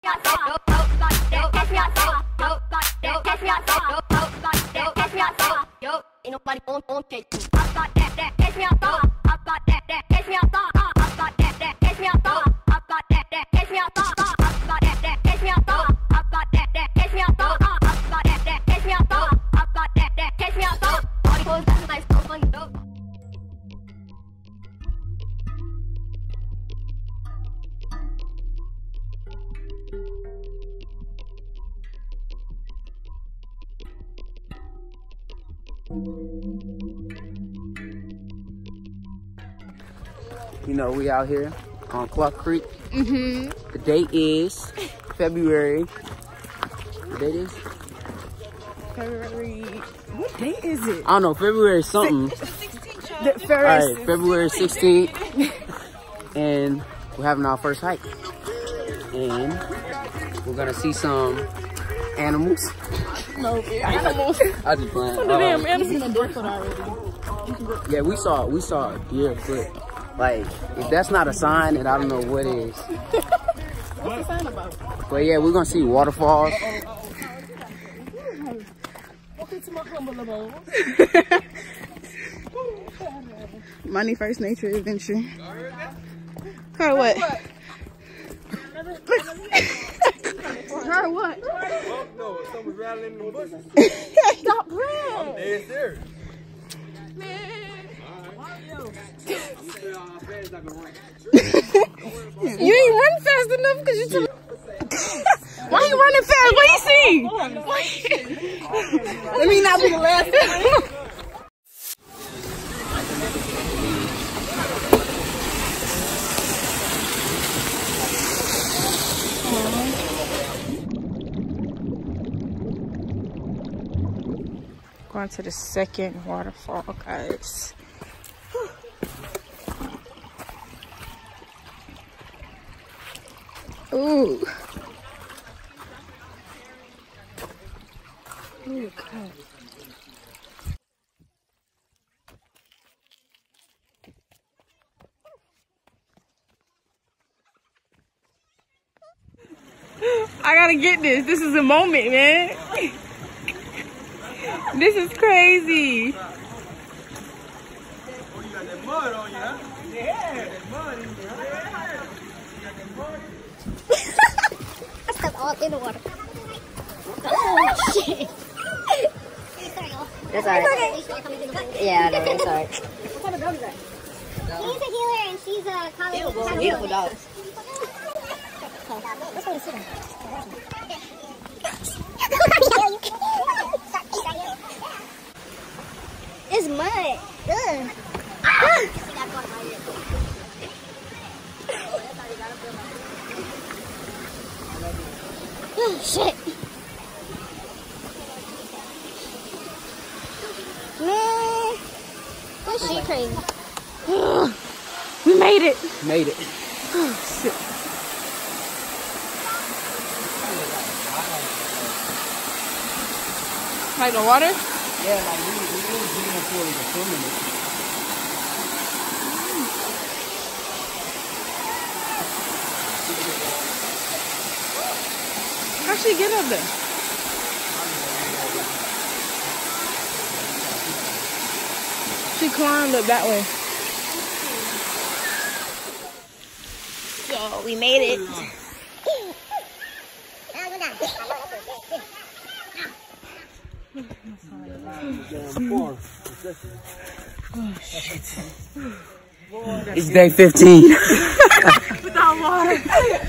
Ain't nobody on cake. You know, we out here on Clark Creek. The date is February. What date is? February. What date is it? I don't know. February something. Alright, February 16th. And we're having our first hike. And we're gonna see some animals. No, animals. I just playing. What the damn animals? Yeah, we saw a deer foot. Like, if that's not a sign, then I don't know what is. What's the sign about? But yeah, we're gonna see waterfalls. Welcome to my humble abode. Money First Nature Adventure. Her what? Her what? No, someone's rattling in the bushes. Stop playing. I'm dead serious. You ain't run fast enough because you too. Why you running fast? What you see? Let me not be the last one. Going to the second waterfall, guys. Ooh. Ooh, God. I gotta get this. This is a moment, man. This is crazy. Oh, you got that mud on you, huh? Yeah, that mud in you, huh? You got that mud? I stepped all in the water. Oh, shit. That's alright. Yeah, no, it's alright. What type of dog is that? He's a healer and she's a college. Beautiful dog. Let's go to sit down. It's mud. Ugh. Oh, shit. Man. This shit crazy. We made it. Made it. Oh, shit. Like the water? Yeah, like we was leaving for the swimming. How'd she get up there? She climbed up that way. So we made it. Oh shit. It's day 15. Without water.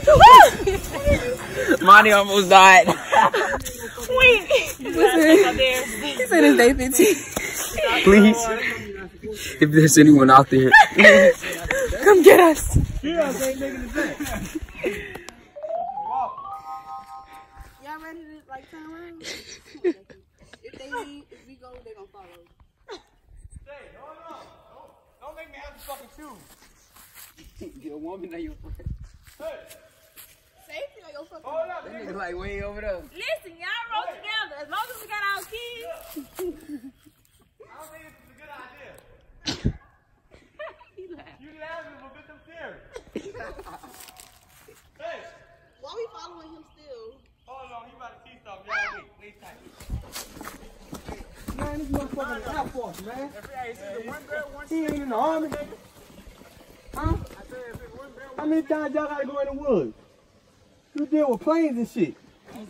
Monty almost died. Wait. He said it's day 15. Please, if there's anyone out there, come get us. Yeah, they making it back. Y'all ready to like turn around? If they leave, if we go, they gonna follow. Stay, no. Don't make me have to fucking choose. Get a woman that you're friend. Hey, Safety or your fucking. hold up, That nigga. nigga like way over there. Listen, y'all roll together. As long as we got our kids. I don't think this is a good idea. He laughed. You laughing, but get them serious. Hey, Why we following him still? Hold on, he about to see something. Y'all wait tight. Man, this motherfucker is Air Force, man. He ain't in the army. Huh? How many times y'all gotta go in the woods? You deal with planes and shit.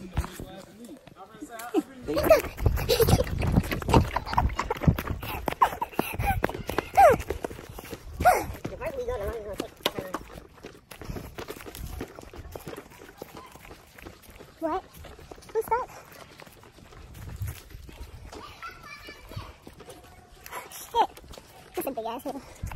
What? Who's that? Shit. That's a big ass hill.